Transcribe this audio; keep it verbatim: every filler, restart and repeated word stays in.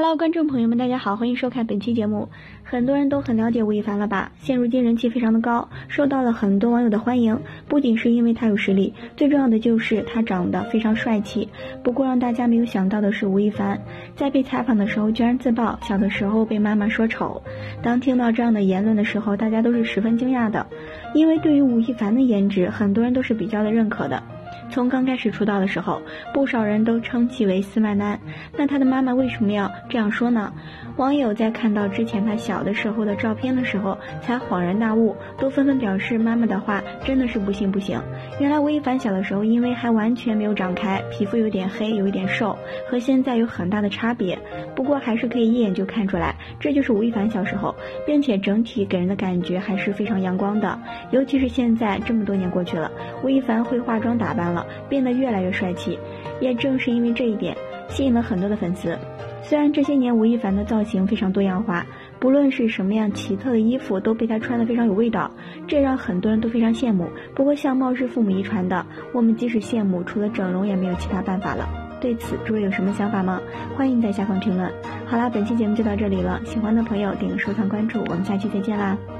Hello， 观众朋友们，大家好，欢迎收看本期节目。很多人都很了解吴亦凡了吧？现如今人气非常的高，受到了很多网友的欢迎。不仅是因为他有实力，最重要的就是他长得非常帅气。不过让大家没有想到的是，吴亦凡在被采访的时候居然自曝小的时候被妈妈说丑。当听到这样的言论的时候，大家都是十分惊讶的，因为对于吴亦凡的颜值，很多人都是比较的认可的。从刚开始出道的时候，不少人都称其为斯麦男。那他的妈妈为什么要这样说呢？网友在看到之前他小的时候的照片的时候，才恍然大悟，都纷纷表示妈妈的话真的是不信不行。原来吴亦凡小的时候因为还完全没有长开，皮肤有点黑，有一点瘦，和现在有很大的差别。不过还是可以一眼就看出来，这就是吴亦凡小时候，并且整体给人的感觉还是非常阳光的。尤其是现在这么多年过去了，吴亦凡会化妆打扮了，变得越来越帅气，也正是因为这一点吸引了很多的粉丝。虽然这些年吴亦凡的造型非常多样化，不论是什么样奇特的衣服都被他穿得非常有味道，这让很多人都非常羡慕。不过相貌是父母遗传的，我们即使羡慕，除了整容也没有其他办法了。对此诸位有什么想法吗？欢迎在下方评论。好啦，本期节目就到这里了，喜欢的朋友点个收藏关注，我们下期再见啦。